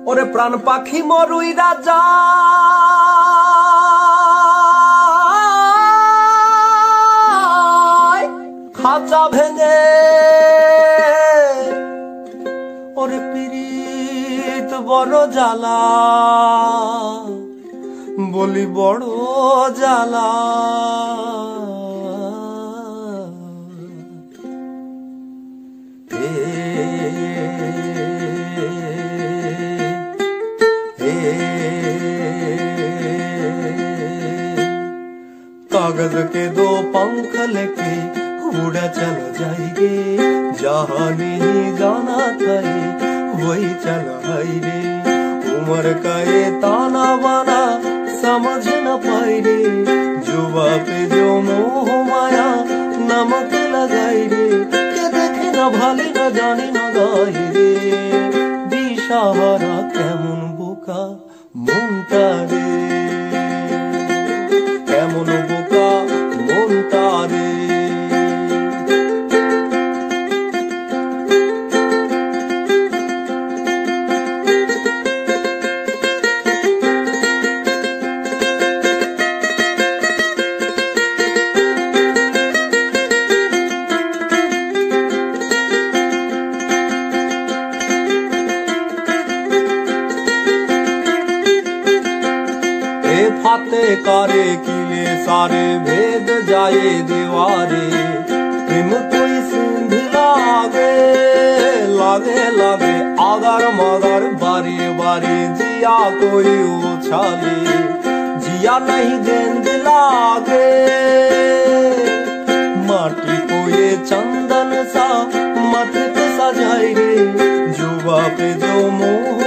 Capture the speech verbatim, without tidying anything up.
ওরে প্রাণ পাখি মরুই রাজা খাঁচা ভেঙে ওরে পীড়িত বড় জ্বালা বলি বড় জ্বালা कागज के दो पंख लेके उड़ा चला जाएंगे जहाँ नहीं जाना था वही चला है रे उम्र का ये ताना बाना समझ न पाए रे जुबा पे जो मोह माया नमक लगाई रे के देखे न भाले न जाने न गाई रे दिशाहारा केमन बोका मुंटा रे केमन बोका मुंटा रे फाते कारे किले सारे भेद जाए दीवारे प्रेम कोई सिंध लागे लागे लागे आदर मदर बारी बारी जिया कोई उछाले जिया नहीं गेंद लागे माटी को ये चंदन सा मत पे सजाए रे जुबा पे जो मोह